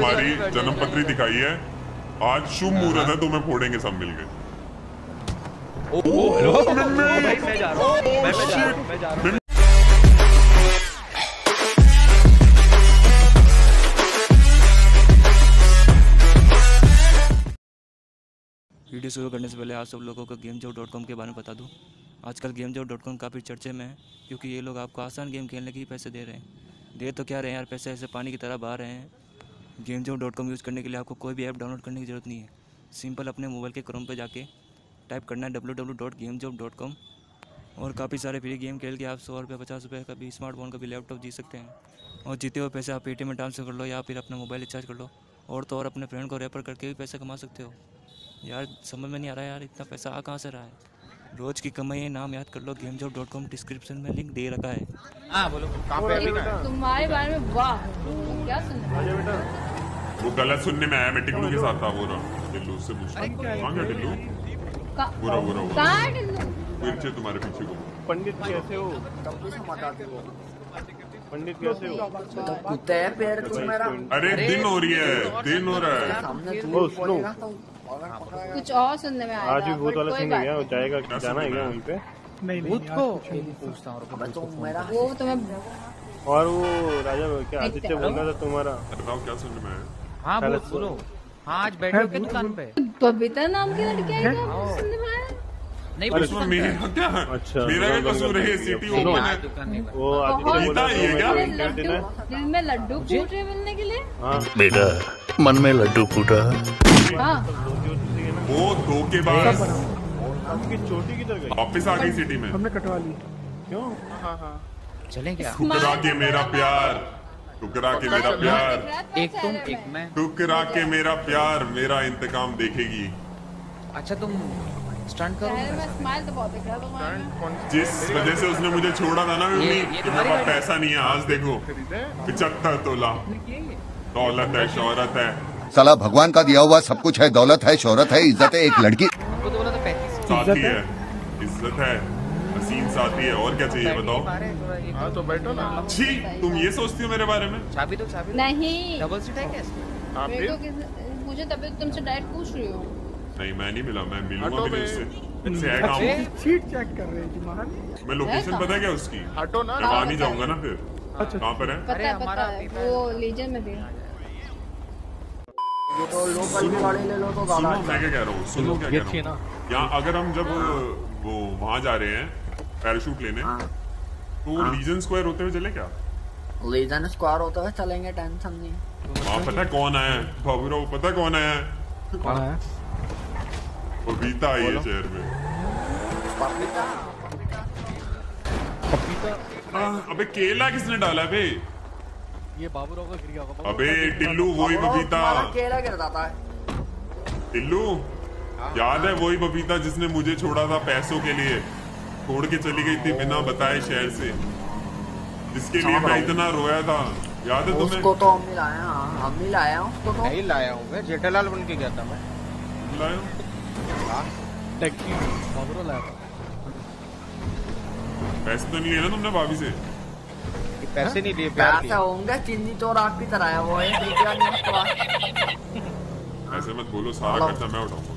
तुम्हारी जन्म पत्री दिखाई है, आज शुभ मुहूर्त है, तुम्हें फोड़ेंगे सब मिलके। मैं जा रहा हूँ। वीडियो शुरू करने से पहले आप सब लोगों को GameJob.com के बारे में बता दूं। आजकल GameJob.com काफ़ी चर्चे में है, क्योंकि ये लोग आपको आसान गेम खेलने के ही पैसे दे रहे हैं। दे तो क्या रहे हैं यार, पैसे ऐसे पानी की तरह बहा रहे हैं। GameJob.com यूज़ करने के लिए आपको कोई भी ऐप डाउनलोड करने की ज़रूरत नहीं है। सिंपल अपने मोबाइल के क्रोम पर जाके टाइप करना है www.gamejob.com और काफ़ी सारे फ्री गेम खेल के आप 100 रुपये 50 रुपये का भी स्मार्टफोन का भी लैपटॉप जीत सकते हैं। और जीते हुए पैसे आप पेटीएम में ट्रांसफर कर लो या फिर अपना मोबाइल रिचार्ज कर लो, और तो और अपने फ्रेंड को रेफर करके भी पैसे कमा सकते हो। यार समझ में नहीं आ रहा यार, इतना पैसा आ कहाँ से रहा है। रोज की कमाई है, नाम याद कर लो, GameJob.com डिस्क्रिप्शन में लिंक दे रखा है। हाँ बोलो, कहाँ पे अभी ना तुम्हारे बारे में वाह क्या सुनना। वो गलत सुनने में आया, मैं टिल्लू के साथ था, वो रहा टिल्लू से पूछता कहाँ गया टिल्लू। बुरा कहाँ टिल्लू पीछे, तुम्हारे पीछे को। पंडित कैसे हो? पंडित कैसे हो? कुत्ते है पैर तुम मेरा। अरे दिन हो रही है, दिन हो रहा है। सामने ओ स्लो, कुछ और सुनने में आया। आज भी भूत वाला सीन है क्या? जाएगा, जाना है क्या वहीं पे? भूत को पूछता हूँ। तो मेरा वो तुम्हें और वो राजा क्या आदित्य बोल रहा था तुम्हारा? बताओ क्या सुनने में आया। हाँ बोलो। हाँ आज बैठे हो क्या दुकान पे? बबीता नाम की लड़की है क्या सुनने में आया? नहीं उसमें मेरा क्या है? अच्छा, मेरा क्या कसूर है? सिटी ओपन है। वो आदित्य बोल रहा था ये क्या? दिल में लड्डू फूट रहे मिलने के लिए। हाँ बेटा मन में लड्डू फूटा। हाँ वो धोखेबाज आपकी चोटी किधर गई? वापिस आ गई सिटी में। हमने कटवा ली। क्यों? हाँ हाँ चलें क्या? टुकरा के मेरा प्यार, टुकरा के मेरा प्यार, एक तुम एक मैं। टुकरा के मेरा प्यार, मेरा इंतकाम देखेगी। अच्छा तुम स्टंट करो। स्माइल तो बहुत दिख रहा है तुम्हारा। जिस वजह से उसने मुझे छोड़ा था ना मम्मी, कि मेरे पास पैसा नहीं है, आज देखो 75 तोला दौलत है, शोहरत है। साला भगवान का दिया हुआ सब कुछ है, दौलत है, शोहरत है, इज्जत है, एक लड़की हमको तो बोला था 35। साथी है, इज्जत है, हसीन साथी है, और क्या चाहिए बताओ। हाँ तो बैठो ना। छी, तुम ये सोचती हो मेरे बारे में? चाबी दो चाबी। नहीं डबल सीट है क्या इसमें? मेरे को मुझे तभी तुमसे डायरेक्ट पूछ रही हूँ। नहीं मैं नहीं मिला, मैं मिलूंगा भी उससे है काम। सीट चेक कर रहे हैं जी महाराज। मैं लोकेशन पता है क्या उसकी? हटो ना। जब आ नहीं जाऊंगा ना फिर। अच्छा कहाँ पर है? पता है वो लीजन में थी। ये तो लोकल गाड़ी ले लो तो सुनो ज्यादा। मैं क्या कह रहा हूँ, सुनो क्या कह रहा हूँ। यहाँ अगर हम जब वो वहाँ जा रहे हैं पैराशूट लेने, तो लीजन स्क्वायर होते हुए चले क्या? लीजन स्क्वायर होते हुए चलेंगे, टेंशन नहीं। वहाँ पता है कौन आया है? बाबूराव पता है कौन आया है? कौन है? बबीता आई है शहर में। अबे केला किसने डाला बे? ये बाबूराव का गिर गया होगा। अबे टिल्लू वही बबीता। केला गिर जाता है। टिल्लू याद है वही बबीता जिसने मुझे छोड़ा था पैसों के लिए, छोड़ के चली गई थी बिना बताए शहर से, जिसके लिए मैं इतना रोया था, याद है तुम्हें? उसको तो हम ही लाए हैं। हाँ हम ही लाए हैं उसको तो। नहीं लाया हूँ मैं, जेठालाल बन के गया था मैं। लाया? टैक्सी बाबूराव लाया था। पैसे तो नहीं लिए ना तुमने भाभी से? पैसे नहीं लिए, प्यार पैसे होंगे, चीनी तो रात की तरह है वो। रुपया नहीं उसके पास। ऐसे मत बोलो, सारा खर्चा मैं उठाऊंगा।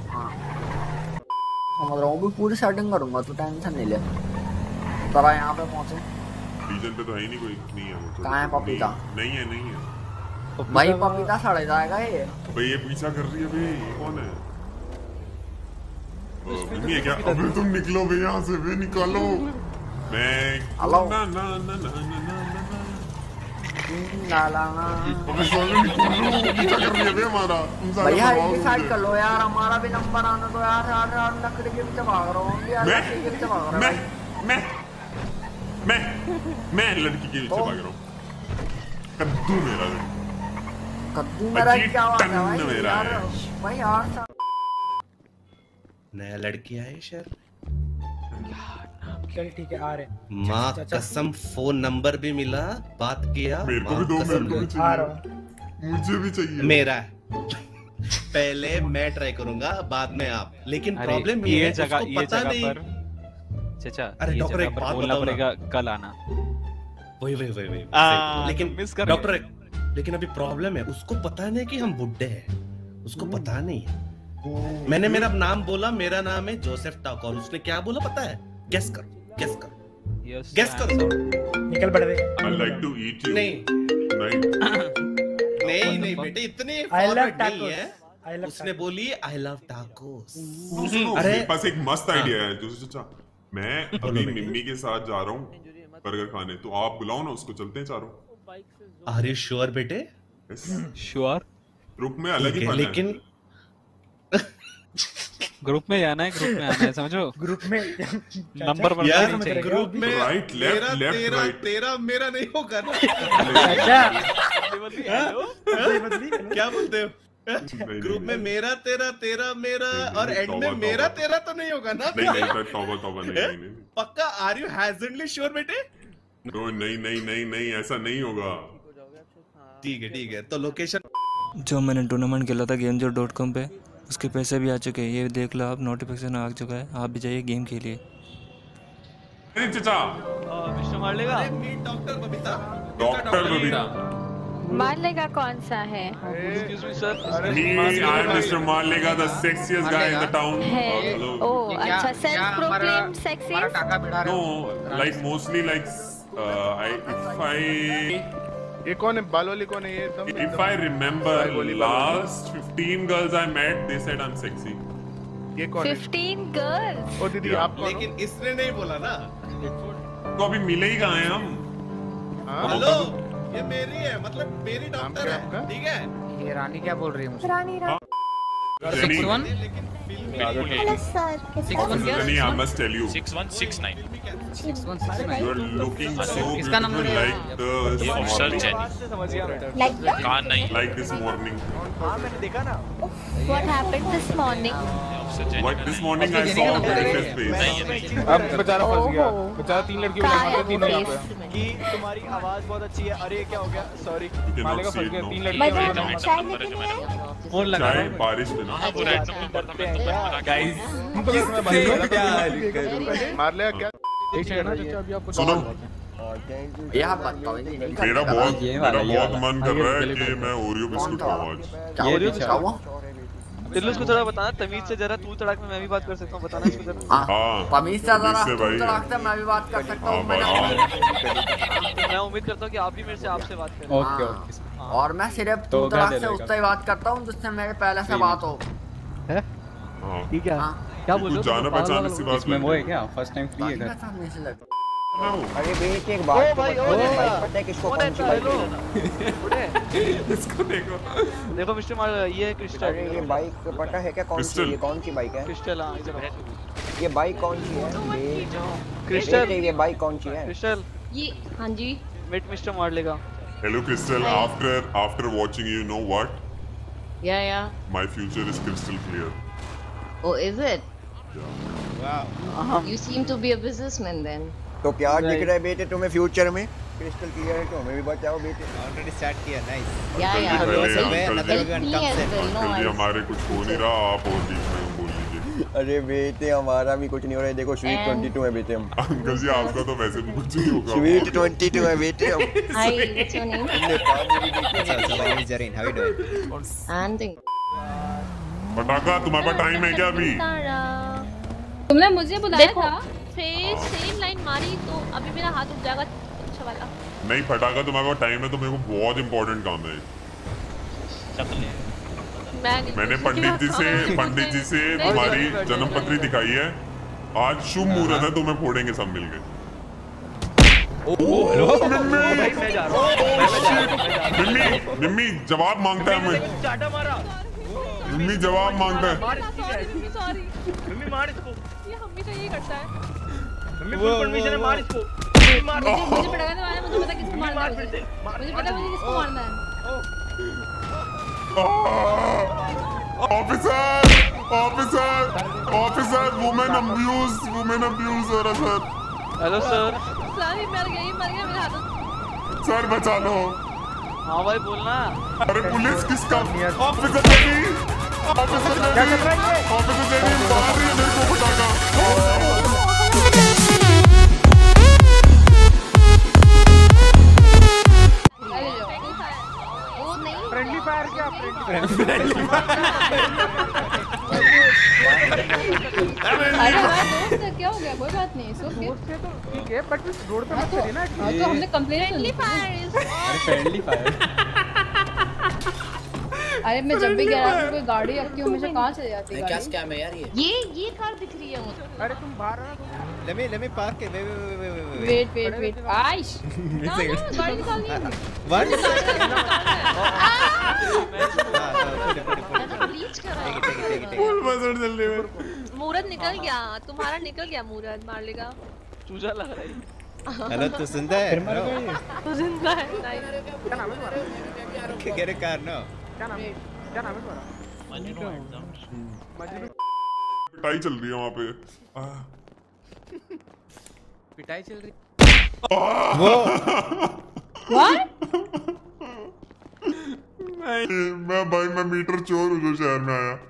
समझ रहा हूँ, भी पूरी सेटिंग करूंगा, तू टेंशन नहीं ले। जरा यहाँ पे पहुँचे। रीजन पे तो है ही नहीं कोई, नहीं है वो। कहाँ है पपीता? नहीं है, नहीं है भाई पपीता सड़ जाएगा ये। भाई। ये पीछा कर रही है भाई, ये कौन है? मम्मी है क्या? अबे तुम निकलो भाई यहाँ से, भाई निकालो। मैं हेलो। ना ना ना ना ना ना ना लालाना। अबे सोनू निकलो, पीछा कर रही है भाई हमारा। तुम सारे भैया दबाओ एक साइड मुझे। कर लो यार, हमारा भी नंबर आना तो यार। यार यार लकड़ी के पीछे भाग रहा हूँ यार, लकड़ी के पीछे भाग रहा मैं हूँ। मैं मैं लड़की के पीछे भाग रहा हूँ। कद्दू मेरा कद्दू मेरा अजी क्या बात है टन भाई? मेरा यार है। भाई यार नया लड़की आए शहर। चल ठीक है आ रहे। माँ कसम फोन नंबर भी मिला, बात किया। मेरे को भी दो, मेरे को भी आ रहा चाहिए, हूँ। मुझे भी चाहिए। मेरा है। पहले मैं ट्राई करूंगा, बाद में आप। लेकिन प्रॉब्लम ये है जगह, उसको ये पता जगह नहीं। पर चाचा, अरे ये डॉक्टर जगह एक पर बात बोलना बताओ ना। पड़ेगा कल आना। वही लेकिन लेकिन मिस कर डॉक्टर लेकिन अभी प्रॉब्लम है, उसको पता नहीं कि हम बुड्ढे हैं, उसको पता नहीं है। मैंने मेरा नाम बोला, मेरा नाम है जोसेफ टाकोर, उसने क्या बोला पता है? गेस करो, गेस करो, गेस करो। निकल पड़ रहे। I like to eat you. नहीं नहीं नहीं बेटे, इतनी फॉरवर्ड नहीं है। उसने बोली आई लव टाकोस। अरे मेरे पास एक मस्त आइडिया है जोसेफ चाचा। मैं अभी मिम्मी के साथ जा रहा हूँ बर्गर खाने, तो आप बुलाओ ना उसको, चलते हैं चारों। आर यू श्योर बेटे? श्योर। ग्रुप में अलग ही फन है। लेकिन ग्रुप में आना है, ग्रुप में आना है, समझो। ग्रुप में नंबर वन यार चाहिए। ग्रुप में राइट लेफ्ट लेफ्ट तेरा राइट। तेरा मेरा नहीं होगा ना। क्या बोलते हो? ग्रुप में मेरा तेरा तेरा मेरा और एंड में मेरा तेरा तो नहीं होगा ना? नहीं नहीं तौबा तौबा, नहीं पक्का? आर यू हैजनली श्योर बेटे? नहीं नहीं नहीं नहीं ऐसा नहीं होगा। ठीक है तो लोकेशन जो मैंने टूर्नामेंट खेला था GameZone.com पे, उसके पैसे भी आ चुके हैं। ये देख लो आप, नोटिफिकेशन आ चुका है। आप भी जाइए गेम खेलिए। चाचा मिस्टर मार लेगा। डॉक्टर बबीता। डॉक्टर बबीता मारलेगा कौन सा है? Excuse me sir. Me, I'm Mr. Marlega, the sexiest guy in the town. Hello. Oh अच्छा, self proclaimed sexy. No, like mostly like ये कौन है? बाल वाली कौन है ये? if I remember last 15 girls I met, they said I'm sexy. ये कौन है? 15 गर्ल्स। ओ दीदी आप कौन हो? लेकिन इसने नहीं बोला ना। तो अभी मिले ही कहाँ हैं हम? हेलो, ये मेरी है, मतलब मेरी डॉक्टर है, ठीक है? ये रानी क्या बोल रही है मुझे? रानी Jenny, लेकिन फिल्म में हेलो सर, 61 क्या? Jenny, I must tell you, 6169 6169 you are looking so किसका नंबर beautiful है? like the officer morning. Jenny like कान नहीं Like this morning. What happened this morning? Officer Jenny What this morning I saw on Jenny's face. अब बेचारा फंस गया। बेचारा 3 लड़कियों को मारते, तीनों यहाँ पे। कि तुम्हारी आवाज बहुत अच्छी है। अरे क्या हो गया? सॉरी। You cannot मालेगा see फंस it गया, now. 3 लड़कियों को नंबर है जो मैंने फोन लगा चाहे बारिश में ना। वो रेड नंबर था, मैं गाइस मार लिया क्या? सुनो, यहाँ बताओ मेरा बहुत मन कर रहा है कि मैं ओरियो बिस्कुट खाऊं आज। दिल्लू को थोड़ा बताना तमीज से, जरा तू तड़ाक में मैं भी बात कर सकता हूँ, बताना इसको जरा। हाँ पमीज से जरा से भाई। मैं भी बात कर सकता हूँ। हाँ भाई, मैं उम्मीद करता हूँ कि आप भी मेरे से आपसे बात करें। ओके और मैं सिर्फ तू तड़ाक से उससे ही बात करता हूँ जिससे मेरे पहले से बात हो। हाँ। ठीक है। क्या बोल रहे हो? जाना पहचाने सी बात नहीं। वो है क्या? फर्स्ट टाइम फ्री है घर। अरे बेच एक बात ओ भाई, ओ पता है किसको कौन सी हेलो। इसको देखो। देखो मिस्टर मार, ये है क्रिस्टल। अरे ये बाइक पता है क्या कौन सी? क्रिस्टल। ये कौन सी बाइक है? क्रिस्टल, हाँ इधर आओ। ये बाइक कौन सी है? क्रिस्टल। ये बाइक कौन सी है? क्रिस्टल, ये हाँ जी। मिट मिस्टर मार लेगा। Hello Crystal, after watching you know what? Yeah. My future is crystal clear. Oh, is it? वाह। You seem to be a businessman then. तो क्या दिख रहा है बेटे तुम्हें फ्यूचर में? क्रिस्टल क्लियर है तो हमें भी बताओ बेटे। ऑलरेडी स्टार्ट किया, nice. Yeah. Uncle ji, Help me as well. No, uncle ji हमारे कुछ हो नहीं रहा, आप और बीच में बोल लीजिए। अरे बेटे हमारा भी कुछ नहीं हो रहा है, देखो स्वीट 22 है बेटे हम। अंकल जी आपका तो वैसे भी कुछ नहीं होगा। स्वीट 22 है बेटे हम। Hi, what's your name? Zareen, how you doing? I'm the. पटाखा, तुम्हारे पास टाइम है क्या अभी? तुमने मुझे बुलाया था? सेम लाइन मारी तो अभी मेरा हाथ उठ जाएगा। अच्छा वाला। नहीं पटाखा, तुम्हारे पास टाइम है तो मेरे को बहुत इंपॉर्टेंट काम है। मैंने पंडित जी से तुम्हारी जन्म पत्री दिखाई है। आज शुभ मुहूर्त है, तुम्हें फोड़ेंगे सब मिलके। मिम्मी जवाब मांगता है हमें। मिम्मी जवाब मांगता है। सॉरी मम्मी, मार इसको। ये हमेशा यही करता है। मम्मी फुल परमिशन है, मार इसको। मुझे पड़ेगा तो मुझे पता किसको मारना है। मुझे पता मुझे किसको मारना है। ऑफिसर वुमेन अब्यूज हो रहा सर। Hello sir. सॉरी, मर गया मेरे हाथ। सर बचा लो। हाँ भाई बोलना। अरे पुलिस किसका? ऑफिसर जेनी मार रही है मेरे को पटाखा। क्या अरे हमारा दोस्त है, क्या हो गया? कोई बात नहीं, सो दोस्त है तो ठीक है, बट रोड पे मत करिए ना। तो हमने complaint friendly fire friendly fire. अरे मैं जब भी गैराज में कोई गाड़ी रखती हूँ मुझे कहाँ से जाती है? क्या स्कैम है यार ये कार दिख रही है मुझे। अरे तुम बाहर आ ना। let me park it. Wait Aish ना गाड़ी निकालनी है। What? ब्लीच करा फुल बजट जल्दी में। मूरत निकल गया, तुम्हारा निकल गया मूरत, मार लेगा। चूजा लग रहा है। हेलो तू सुनता है? तो जिंदा है। नाइस। क्या नाम है तुम्हारा? Get a car now. क्या नाम है तुम्हारा? मजनू। पिटाई चल रही है वहाँ पे। पिटाई चल रही। मैं मीटर चोर हूँ जो शहर में आया।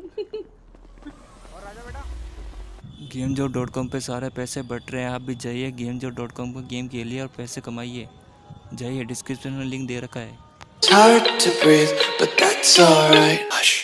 GameJoe.com पे सारे पैसे बट रहे हैं। आप भी जाइए GameJoe.com पर गेम खेलिए और पैसे कमाइए। जाइए, डिस्क्रिप्शन में लिंक दे रखा है। It's hard to breathe, but that's alright. Hush.